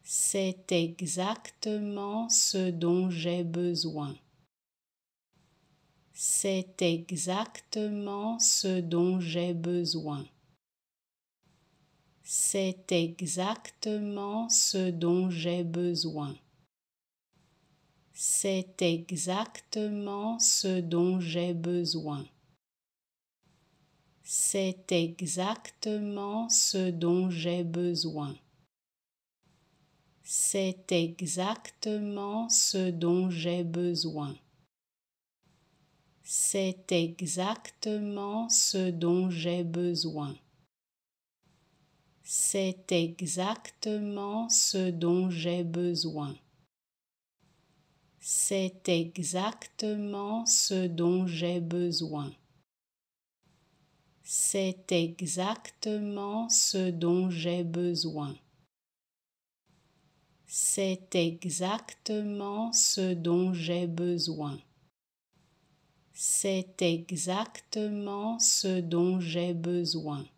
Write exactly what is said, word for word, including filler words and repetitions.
C'est exactement ce dont j'ai besoin. C'est exactement ce dont j'ai besoin. C'est exactement ce dont j'ai besoin. C'est exactement ce dont j'ai besoin. C'est exactement ce dont j'ai besoin. C'est exactement ce dont j'ai besoin. C'est exactement ce dont j'ai besoin. C'est exactement ce dont j'ai besoin. C'est exactement ce dont j'ai besoin. C'est exactement ce dont j'ai besoin. C'est exactement ce dont j'ai besoin. C'est exactement ce dont j'ai besoin.